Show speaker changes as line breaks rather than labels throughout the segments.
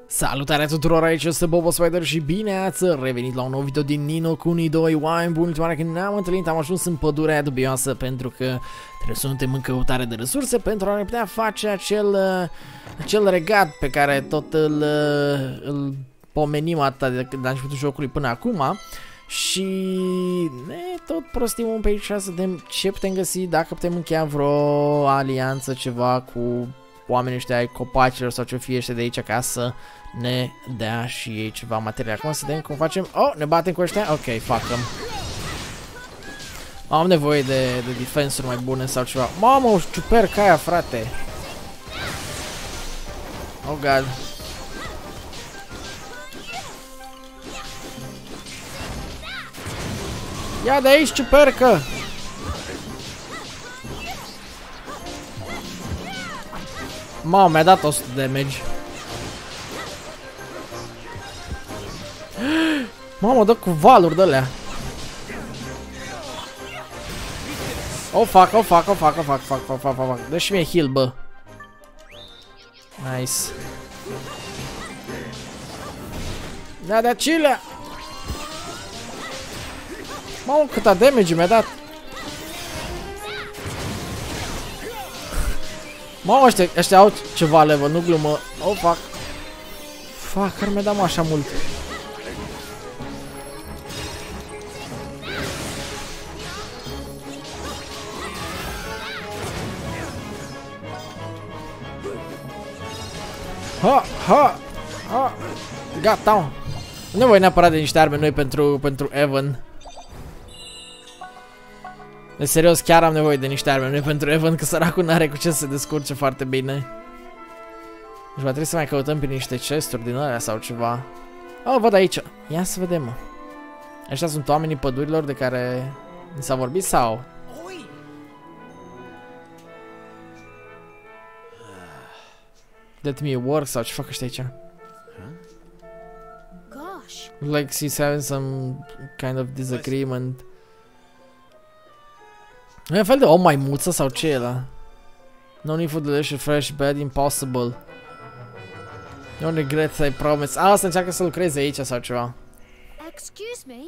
Salutare tuturor, aici este Bobo Spider și bine ați revenit la un nou video din Ni no Kuni 2. Oameni buni, ultima oară când ne-am întâlnit am ajuns în pădurea aia dubioasă pentru că trebuie să suntem în căutare de resurse pentru a ne putea face acel regat pe care tot îl pomenim atâta de la începutul jocului până acum. Și ne tot prostim un pe aici să vedem ce putem găsi, dacă putem încheia vreo alianță, ceva cu oamenii ăștia ai copacilor sau ce fie ăștia de aici ca să ne dea și ei ceva material. Acum să vedem cum facem. Oh, ne batem cu ăștia? Ok, fuck-em. Am nevoie de defensuri mai bune sau ceva. Mamă, o ciupercă aia, frate. Oh, God. Ia de aici, ciupercă! Mamă, mi-a dat 100 de damage. Mamă, dă cu valuri de-alea. Oh, fuck, oh, fuck, oh, fuck, oh, fuck, fuck, fuck, fuck, fuck. Dă și mie heal, bă. Nice. Da, de acilea. Mamă, câta damage mi-a dat. Mamă, ăștia au ceva level, nu glumă. Oh, fuck. Fuck, care mi-a dat mă așa mult. Ha, ha, ha. Gata, mă. Nu voi neapărat de niște arme noi pentru Evan. De serios, chiar am nevoie de niște arme noi pentru Evan, că săracul n-are cu ce să se descurce foarte bine. Deci va trebui să mai căutăm prin niște chesturi din alea sau ceva. Oh, văd aici. Ia să vedem, mă. Ăștia sunt oamenii pădurilor de care mi s-a vorbit sau? Let me work sau ce fac ăștia aici? Like he's having some kind of disagreement. E un fel de o maimuță sau ce e ăla? No need for delicious, fresh, bad, impossible. No regrets, I promise. Asta încearcă să lucreze aici sau ceva.
Excuse me.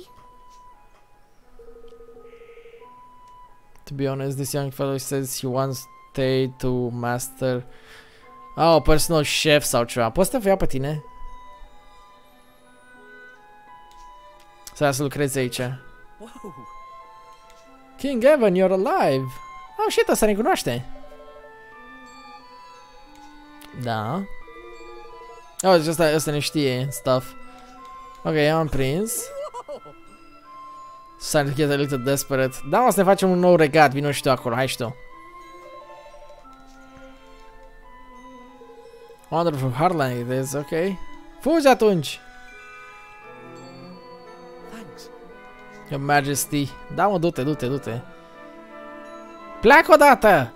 To be honest, this young fellow says he wants to stay to master. Oh, personal chef sau ceva. Poți să te iau pe tine? Să lucreze aici. King Evan, you're alive! Oh, shit, asta ne cunoaște! Da. Oh, deci asta ne știe stuff. Ok, am prins. Starting to get a little desperate. Da, o să ne facem un nou regat, vino și tu acolo, hai și tu. Wonderful hardline it is, ok. Fugi atunci! Your Majesty. Da, mă, du-te, du-te, du-te. Pleacă odată!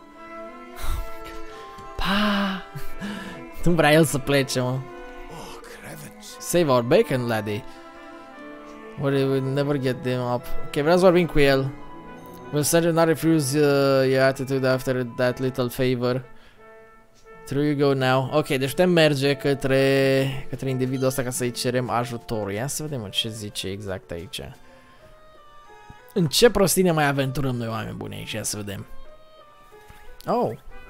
Pa! Nu vrea el să plece, mă. Save our bacon, laddie. We'll never get them up. Ok, vreau să vorbim cu el. We'll certainly not refuse your attitude after that little favor. Through you go now. Ok, deci putem merge către individul ăsta ca să-i cerem ajutorul. Ia să vedem ce zice exact aici. În ce prostii ne mai aventurăm noi, oameni buni, aici? Ia să vedem. Oh.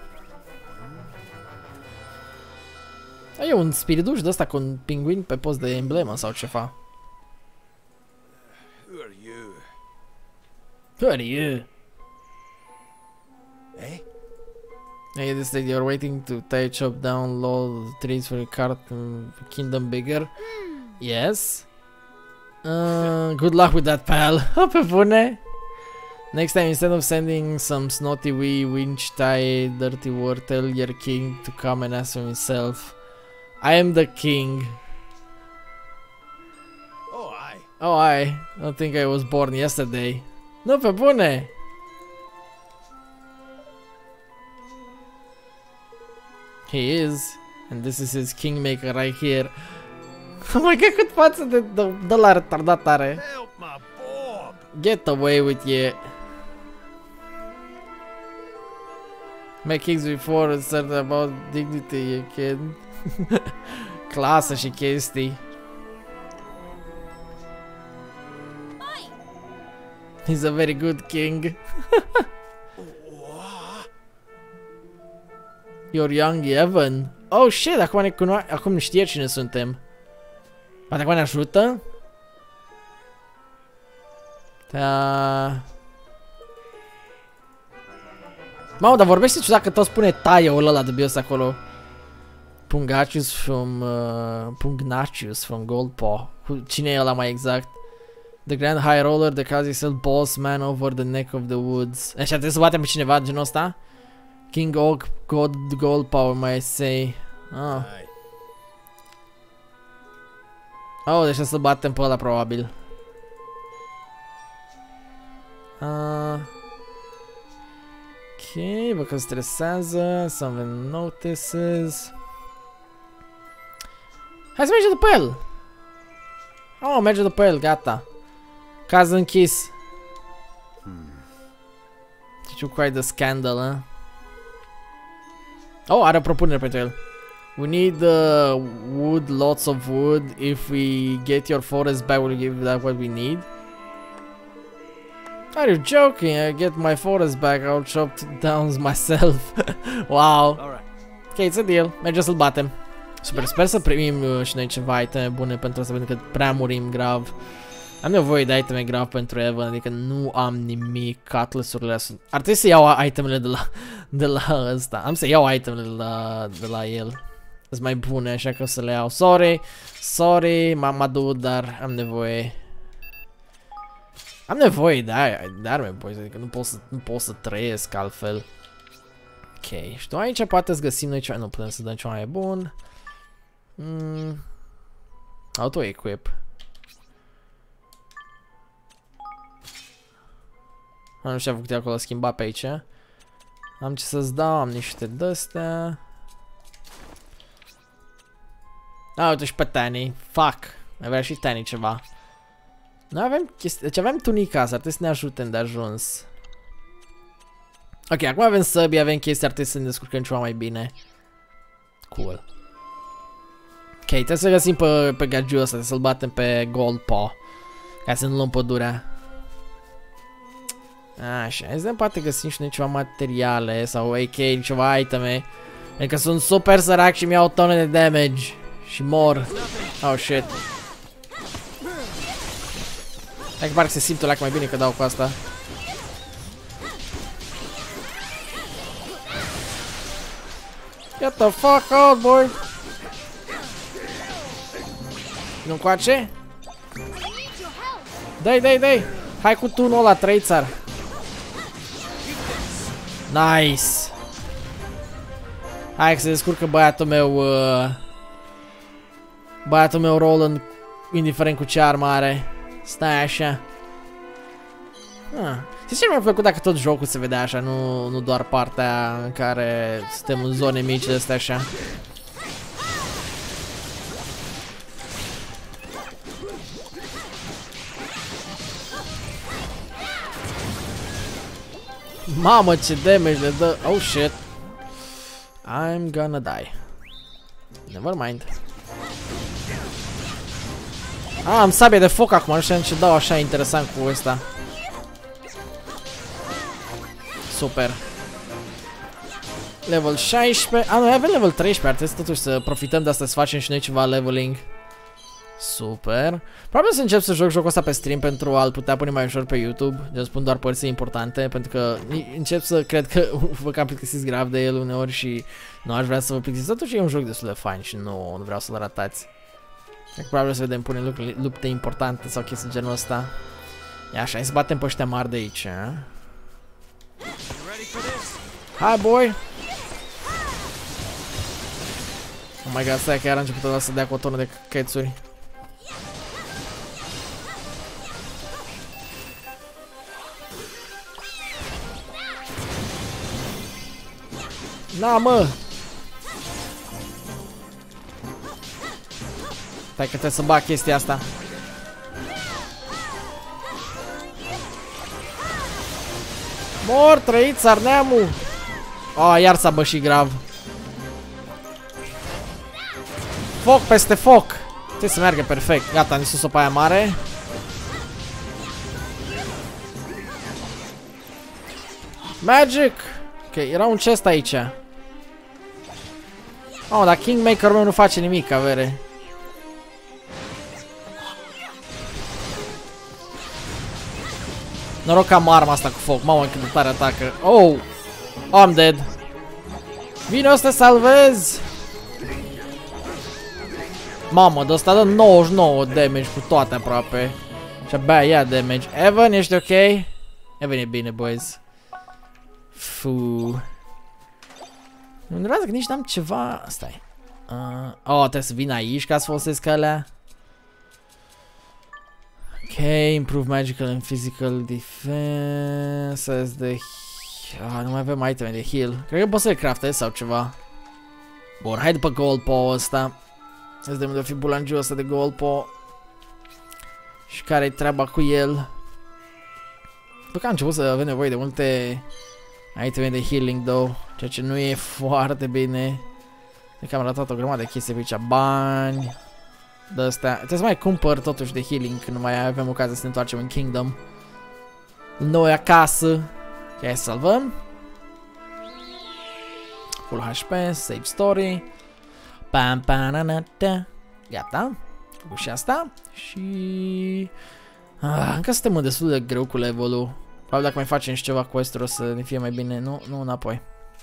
E un spiriduș de ăsta cu un pinguin pe post de emblemă sau ceva. Who are you?
Eh?
Hey, this day you're waiting to tie chop down low trees for your cart kingdom bigger. Yes. Good luck with that, pal. Pe bune. Next time, instead of sending some snotty wee winch tie dirty word, tell your king to come and ask for himself. I am the king.
Oh, aye.
Oh, I don't think I was born yesterday. No, pe bune. He is, and this is his kingmaker right here. Oh my god, cât față de la retardat are.
Help my Bob.
Get away with you. My kings before and said about dignity, you kid. clasă și chestii. He's a very good king. You're young Evan. Oh shit, acum ne acum știe cine suntem. Poate acum ne ajută? Da. Mamă, dar vorbește ciudat că tot spune taie-ul ăla dubios acolo. Pugnacious from Goldpaw. Cine e ăla mai exact? The Grand High Roller, the Khazisel boss man over the neck of the woods. Așa trebuie să batem pe cineva genul ăsta? King Oak, Goldpaw, mai say. Ah. Oh, deci să batem pe ăla probabil. Ok, văd că stresează. Some notices. Hai să mergem după el. Oh, merge după el, gata. Caz închis. Did you quite the scandal, huh? Oh, are o propunere pentru el. We need wood, lots of wood. If we get your forest back, we'll give that what we need. Are you joking? I get my forest back, I'll chop down myself. Wow. Ok, it's a deal. Mergem să-l batem. Super, sper să primim și noi ceva iteme bune pentru asta, pentru că prea murim grav. Am nevoie de iteme grav pentru Evan, adică nu am nimic, cutlass-urile sunt... Ar trebui să iau itemele de la ăsta. Am să iau itemele de la el. Sunt mai bune, așa că o să le iau. Sorry, mama dude, dar am nevoie. Am nevoie de arme, boys, adică nu pot să trăiesc altfel. Ok, și tu aici poate să găsim noi ceva, nu putem să dăm ceva mai bun. Auto-equip. Nu știu ce a făcut acolo, a schimbat pe aici. Am ce să-ți dau, am niște de-astea. Uite și pe Tani. Fuck, mai vrea și Tani ceva. Noi avem chestii, deci avem tunica asta, ar trebui să ne ajute de ajuns. Ok, acum avem săbii, avem chestii, ar trebui să ne descurcăm ceva mai bine. Cool. Ok, trebuie să găsim pe gagiul ăsta, să-l batem pe Goldpaw. Ca să nu luăm pădurea. Așa, hai să poate găsim și noi ceva materiale sau AK, ceva iteme. Pentru că sunt super sărac și mi-au tone de damage. Și mor. Oh shit. Hai că parcă se simte mai bine că dau cu asta. Get the fuck out, boy! Nu-mi coace? Dai! Hai cu tunul ăla, trăițar! Nice! Hai că se descurcă băiatul meu Roland, indiferent cu ce armă are. Stai așa. Știi ce mi-a plăcut dacă tot jocul se vedea așa, nu doar partea în care suntem în zone mici de astea așa. Mamă, ce damage le dă. Oh shit. I'm gonna die. Never mind. Am sabie de foc acum, nu știu ce dau așa interesant cu ăsta. Super. Level 16. Noi avem level 13, ar trebui totuși să profităm de asta, să facem și noi ceva leveling. Super. Probabil să încep să joc jocul ăsta pe stream pentru a-l putea pune mai ușor pe YouTube. Eu spun doar părți importante, pentru că încep să cred că vă cam plictisiți grav de el uneori și nu aș vrea să vă plictisiți. Totuși e un joc destul de fain și nu vreau să-l ratați. Probabil să vedem pune lupte importante sau chestii genul ăsta. Ia așa, hai să batem pe ăștia mari de aici. Hai, boy! Oh my god, stai că iar a început să dea cu o tonă de cățuri. Na, mă! Stai că trebuie să bag chestia asta. Mor, trăit, 'arneamul! Oh, iar s-a bășit grav. Foc peste foc. Trebuie să meargă perfect. Gata, am sus-o pe aia mare. Magic! Ok, era un chest aici. Oh, dar Kingmaker-ul meu nu face nimic, avere. Noroc că am arma asta cu foc. Mamă, cât de tare atacă. Oh! I'm dead. Vino să te salvezi! Mamă, de ăsta dă 99 damage cu toate aproape. Și abia ia damage. Evan, ești ok? Evan e bine, boys. Fu. Îmi că nici n-am ceva. Stai. Oh, trebuie să vin aici ca să folosesc alea. Ok, improve magical and physical defense as the... nu mai avem iteme de heal. Cred că pot să le craftez sau ceva. Bun, hai după gold paw ăsta. Să vedem unde o fi bulangiul ăsta de gold paw. Și care-i treaba cu el. După că am început să avem nevoie de multe iteme de healing, though. Ceea ce nu e foarte bine. Cred că am ratat o grămadă de chestii pe aici. Bani. De-astea. Trebuie să mai cumpăr totuși de healing când nu mai avem ocazia să ne întoarcem în Kingdom. Noi acasă. Ok, hai să salvăm. Full HP, save story. Pam, pam, na, na, da. Gata. Făcut și asta. Și... încă suntem destul de greu cu level-ul. Probabil dacă mai facem și ceva quest-uri o să ne fie mai bine. Nu, înapoi.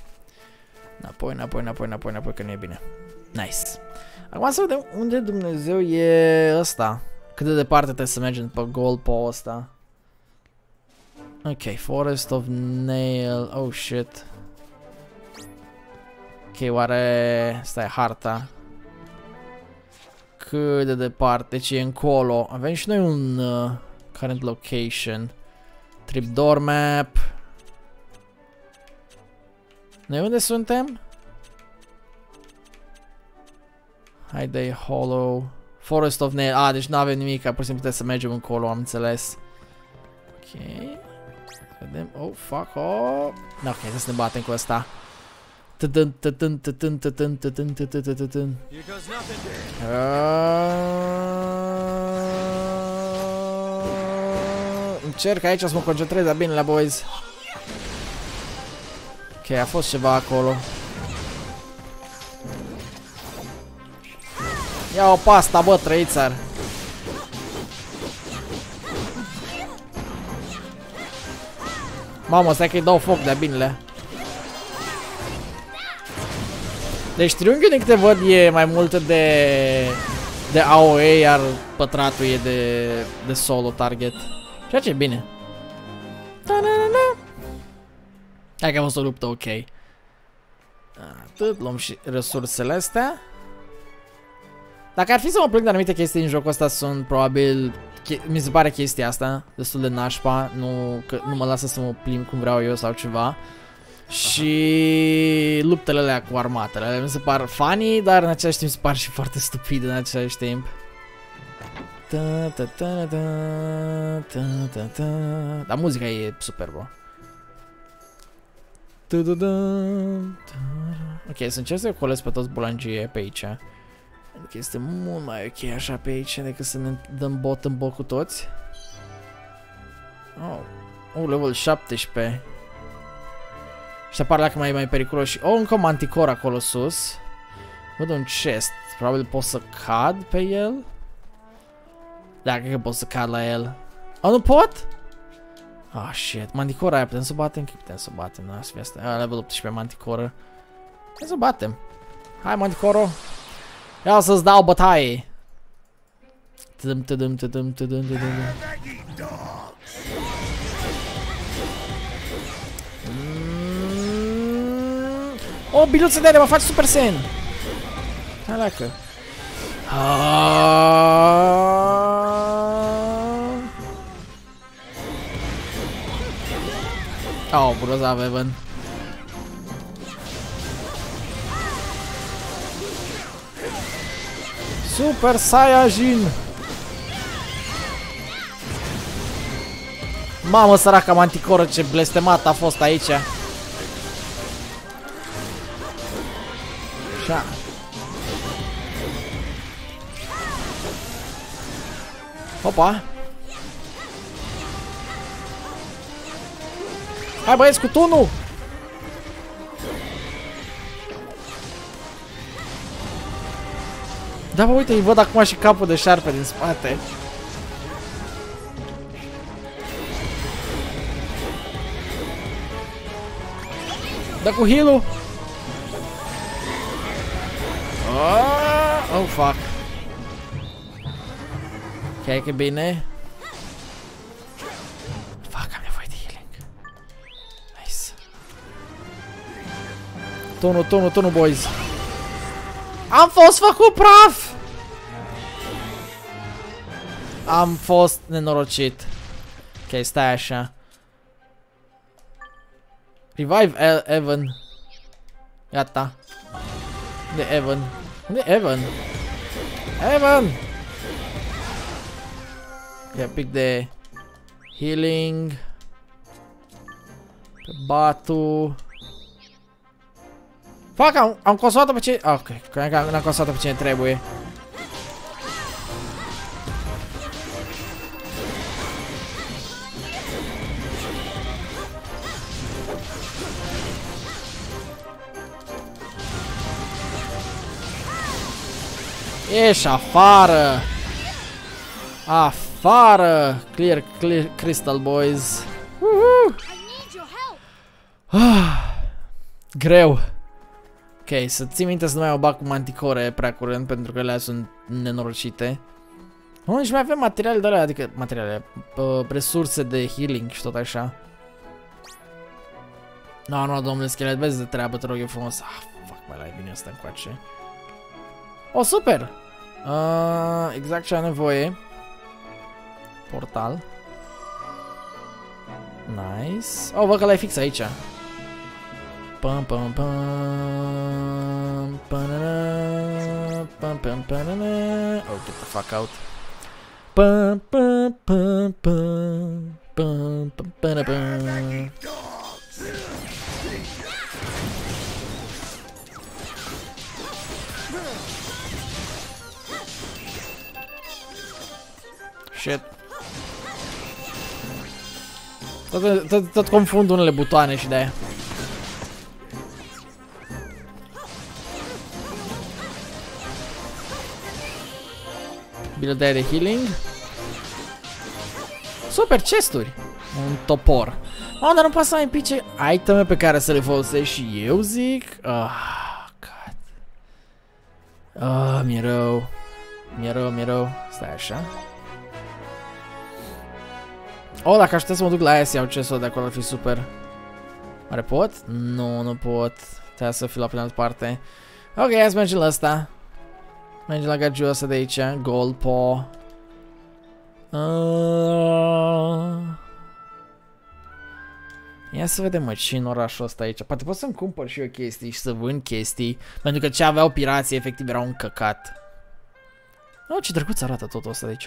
Înapoi, că nu e bine. Nice. Acum să vedem unde Dumnezeu e ăsta. Cât de departe trebuie să mergem pe gold paw ăsta. Ok, Forest of Nail. Oh shit. Ok, oare... Stai, harta. Cât de departe, ce e încolo. Avem și noi un current location. Tripdoor map. Noi unde suntem? Hide Hollow. Forest of Nail. Deci nu avem nimic, pur și simplu trebuie să mergem încolo, am înțeles. Ok. Vedem. Oh, fuck off. Ok, să ne batem cu ăsta. Încerc aici să mă concentrez, dar bine la boys. Ok, a fost ceva acolo. Ia-o pasta, bă, trăițar. Mamă, stai că-i dau foc de-a binele. Deci triunghiul din câte văd e mai mult de AOE, iar pătratul e de solo target. Ceea ce e bine. Hai că a fost o luptă ok. Atât, luăm și resursele astea. Dacă ar fi să mă plâng de anumite chestii în jocul ăsta, sunt probabil... Mi se pare chestia asta destul de nașpa. Nu mă lasă să mă plimb cum vreau eu sau ceva. Și luptele alea cu armatele alea mi se par funny, dar în același timp se par și foarte stupide în același timp. Dar muzica e superbă. Ok, să încerc să colesc pe toți bulangii pe aici. Pentru că este mult mai ok așa pe aici decât să ne dăm bot în bot cu toți. Oh, level 17. Și apar dacă mai periculos și... Oh, încă o manticore acolo sus. Văd un chest. Probabil pot să cad pe el. Da, cred că pot să cad la el. Oh, nu pot? Ah, shit. Manticora aia, putem să batem? Că putem să batem, da, să fie asta. Level 18 manticoră. Putem să batem. Hai, manticoro. Ia să-ți dau bătaie. O, biluță de aia, mă faci Super Saiyan. Hai, leacă. Oh, grozav, Evan. Super Saiyajin. Mamă, săraca manticoră, ce blestemat a fost aici. Așa. Opa! Hai băieți cu tunul! Da, bă, uite, îi văd acum și capul de șarpe din spate. Da cu heal-ul! Oh, fuck. Ok, că bine. Fuck, am nevoie de healing. Nice. Tunul, boys. Am fost făcut praf! Am fost nenorocit. Ok, stai așa. Revive Evan. Gata. Unde Evan? Unde Evan? Evan! Ia pic de healing. Pe Batu. Fac, am consolat-o pe ce... Ok, n-am consolat-o pe cine trebuie. Ieși afară! Afară! Clear Crystal Boys. Greu. Ok, să ții minte să nu mai o bag cu manticore prea curând, pentru că alea sunt nenorocite. Nu, și mai avem materiale de alea, adică materiale, resurse de healing și tot așa. Nu, domnule schelet, vezi de treabă, te rog eu frumos. Fuck, mai la e bine asta încoace. Oh, super! Exact ce am nevoie. Portal. Nice. Oh, văd că l-ai fix aici. Pam pam pam pam pam pam pam. Oh, get the fuck out. Pam pam pam pam pam pam pam. Shit. Tot confund unele butoane și de-aia. Build de healing. Super chesturi. Un topor. Oh, dar nu poate să mai pice iteme pe care să le folosesc și eu, zic. God. Mi-e rău. Mi-e rău. Stai așa. Oh, dacă aș putea să mă duc la aia să iau chestul de acolo, ar fi super. Oare pot? Nu pot. Trebuie să fiu la altă parte. Ok, hai să mergem la ăsta. Mergem la gagiul ăsta de aici. Gold Paw. Ia să vedem, mă, ce în orașul ăsta aici. Poate pot să-mi cumpăr și eu chestii și să vând chestii. Pentru că ce aveau pirații efectiv era un căcat. Oh, ce drăguț arată totul ăsta de aici.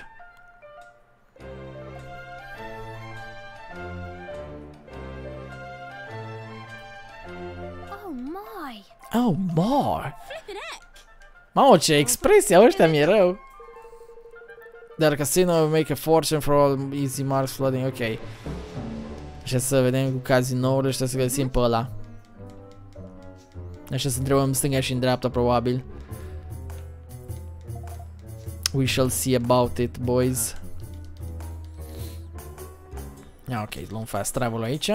Oh, more! Mamă, ce expresia ăștia mi-e rău! Dar casino will make a fortune for all easy marks flooding, ok. Așa să vedem cu cazinourile ăștia să găsim pe ăla. Așa să întrebăm stânga și în dreapta, probabil. We shall see about it, boys. Ok, luăm fast travel aici.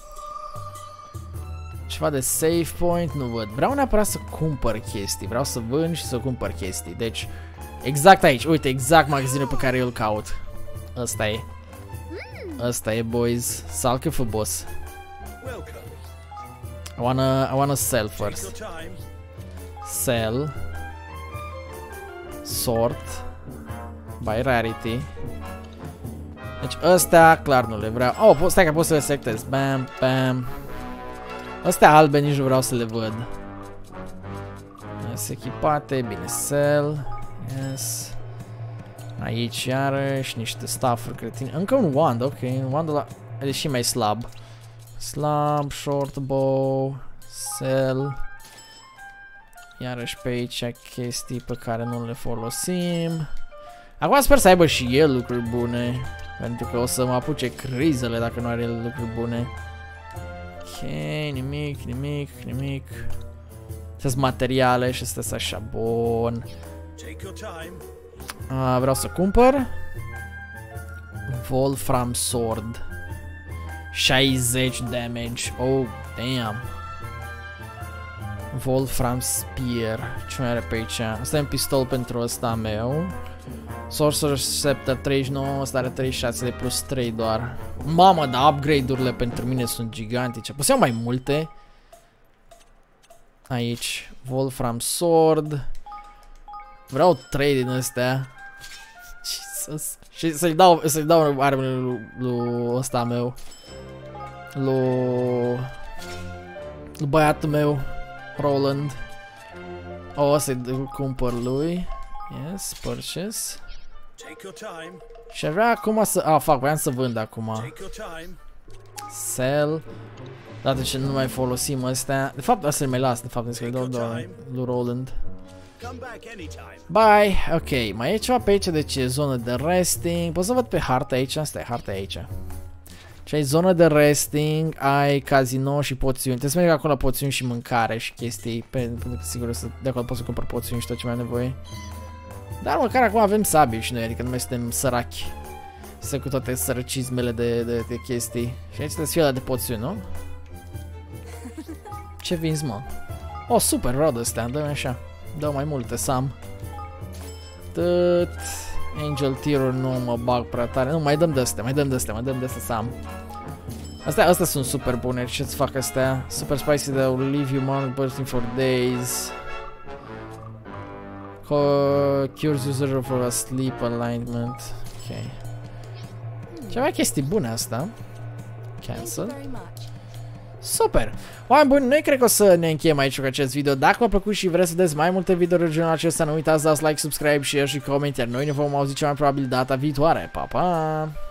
Ceva de save point, nu văd. Vreau neapărat să cumpăr chestii. Vreau să vând și să cumpăr chestii. Deci, exact aici. Uite, exact magazinul pe care eu îl caut. Ăsta e. Ăsta e, boys. Salcă for boss. I wanna sell first. Sell. Sort. By rarity. Deci ăstea clar nu le vreau. Oh, stai că pot să le selectez. Bam, bam. Astea albe nici nu vreau să le văd. Yes, echipate, bine, sell. Yes. Aici iarăși niște stuff-uri cretine. Încă un wand, ok, un wand ăla e și mai slab. Slab, short bow, sell. Iarăși pe aici chestii pe care nu le folosim. Acum sper să aibă și el lucruri bune. Pentru că o să mă apuce crizele dacă nu are el lucruri bune. Ok, nimic. Sunt materiale și astea sunt așa, bun. Vreau să cumpăr Wolfram Sword. 60 damage. Oh, damn. Wolfram Spear. Ce mai are pe aici? Asta e un pistol pentru ăsta meu. Sorcerer Scepter 39, ăsta are 36 de plus 3 doar. Mamă, dar upgrade-urile pentru mine sunt gigantice. Pot să iau mai multe. Aici, Wolfram Sword. Vreau 3 din astea. Jesus. Și să-i dau armele lui ăsta meu. Lui băiatul meu, Roland. O să-i cumpăr lui. Yes, purchase. Și vrea acum să... voiam să vând acum. Sell. Dată ce nu mai folosim astea. De fapt, asta le mai las, de fapt, să-i dau lui Roland. Bye! Ok, mai e ceva pe aici, deci e zonă de resting. Pot să văd pe harta aici? Asta e harta aici. Și ai zonă de resting, ai casino și poțiuni. Trebuie să merg acolo la poțiuni și mâncare și chestii. Pentru că sigur de acolo pot să cumpăr poțiuni și tot ce mai am nevoie. Dar măcar acum avem sabii și noi, adică nu mai suntem sărachi. Să cu toate sărăcizmele de chestii. Și aici trebuie să fie ăla de poțiuni, nu? Ce vinzi, mă? Oh, super, vreau de astea, dă-mi așa. Dau mai multe, Sam. Angel Tear nu mă bag prea tare. Nu, mai dăm de astea, Sam. Astea sunt super bune, ce-ți fac astea? Super spicy that will leave you man bursting for days. Cures user for a sleep alignment. Ok. Ceva chestii bune asta. Cancel. Super! Oameni buni, noi cred că o să ne încheiem aici cu acest video. Dacă v-a plăcut și vreți să vedeți mai multe videouri genul acesta, nu uitați să dați like, subscribe, share și coment, iar noi ne vom auzi cel mai probabil data viitoare. Pa, pa!